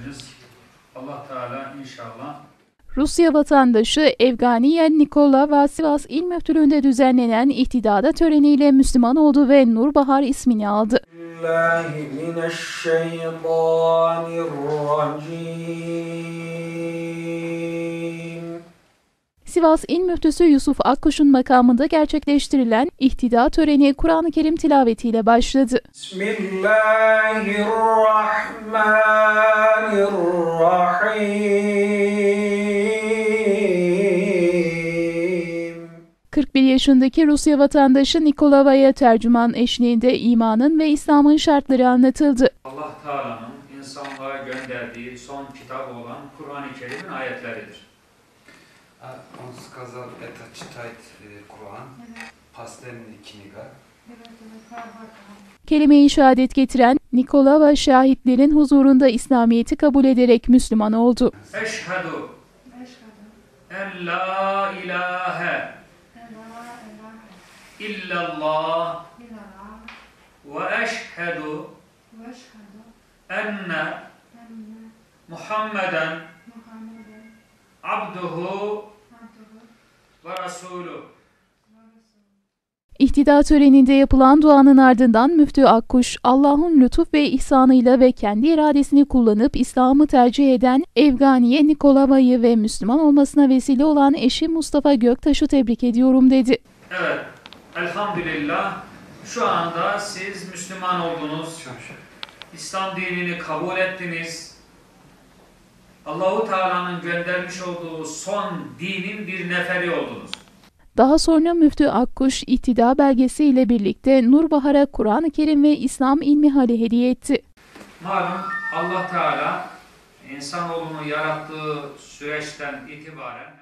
ettiniz. Allah Teala inşallah. Rusya vatandaşı Evganiya Nikolava Sivas İl Müftülüğü'nde düzenlenen ihtidada töreniyle Müslüman oldu ve Nurbahar ismini aldı. Sivas İl Müftüsü Yusuf Akkuş'un makamında gerçekleştirilen ihtida töreni Kur'an-ı Kerim tilavetiyle başladı. Bismillahirrahmanirrahim. 41 yaşındaki Rusya vatandaşı Nikolava'ya tercüman eşliğinde imanın ve İslam'ın şartları anlatıldı. Allah Teala'nın insanlığa gönderdiği son kitabı olan Kur'an-ı Kerim'in ayetleridir. On сказал, это читает Kur'an, последняя kniga. Kelime-i şehadet getiren Nikolava şahitlerin huzurunda İslamiyet'i kabul ederek Müslüman oldu. Eşhedü en la ilahe illallah ve eşhedü enne Muhammeden abduhu ve resulü. İhtida töreninde yapılan duanın ardından Müftü Akkuş, Allah'ın lütuf ve ihsanıyla ve kendi iradesini kullanıp İslam'ı tercih eden Evganiye Nikolava'yı ve Müslüman olmasına vesile olan eşi Mustafa Göktaş'ı tebrik ediyorum dedi. Evet, elhamdülillah şu anda siz Müslüman oldunuz, İslam dinini kabul ettiniz. Allah-u Teala'nın göndermiş olduğu son dinin bir neferi oldunuz. Daha sonra Müftü Akkuş, ihtida belgesi ile birlikte Nurbahar'a Kur'an-ı Kerim ve İslam ilmihali hediye etti. Malum Allah Teala insanoğlunu yarattığı süreçten itibaren